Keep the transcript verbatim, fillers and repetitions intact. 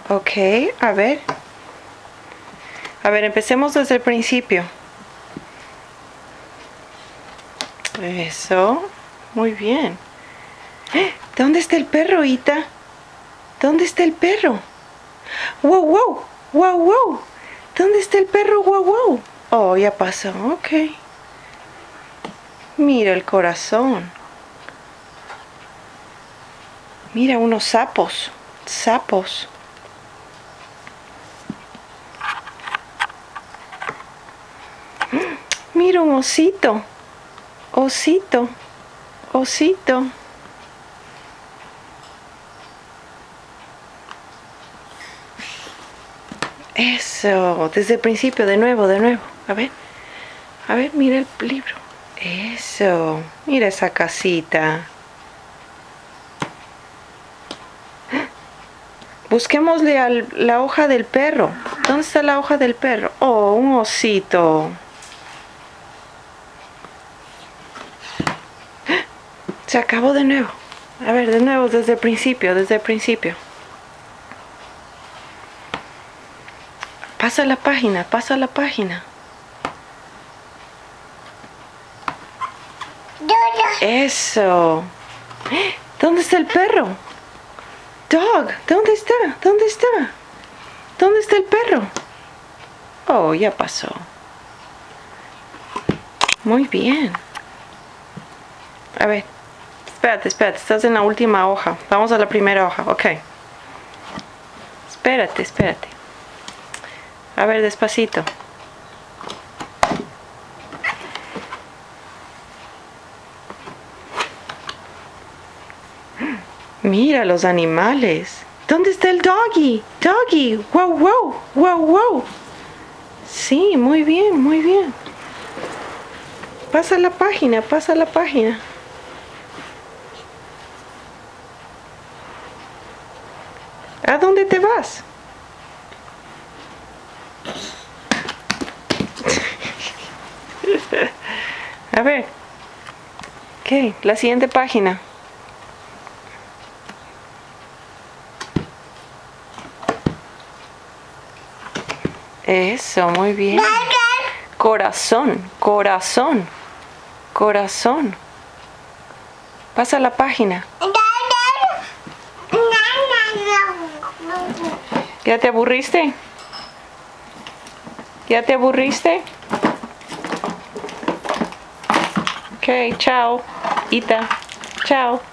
Ok, a ver. A ver, empecemos desde el principio. Eso. Muy bien. ¿Dónde está el perro, Ita? ¿Dónde está el perro? ¡Wow, wow! ¡Wow, wow! ¿Dónde está el perro? ¡Wow, wow! Oh, ya pasó. Ok. Mira el corazón. Mira unos sapos. Sapos. Mira un osito. Osito. Osito. Eso. Desde el principio, de nuevo, de nuevo. A ver. A ver, mira el libro. Eso. Mira esa casita. Busquémosle a la hoja del perro. ¿Dónde está la hoja del perro? Oh, un osito. Se acabó de nuevo. A ver, de nuevo, desde el principio, desde el principio. Pasa la página, pasa la página. Eso. ¿Dónde está el perro? Dog, ¿dónde está? ¿Dónde está? ¿Dónde está el perro? Oh, ya pasó. Muy bien. A ver. Espérate, espérate. Estás en la última hoja. Vamos a la primera hoja. Ok. Espérate, espérate. A ver, despacito. Mira los animales. ¿Dónde está el doggy? Doggy. Wow, wow. Wow, wow. Sí, muy bien, muy bien. Pasa la página, pasa la página. ¿A dónde te vas? A ver. Ok, la siguiente página. Eso, muy bien. Corazón, corazón, corazón. Pasa la página. ¿Ya te aburriste? ¿Ya te aburriste? Ok, chao. Ita, chao.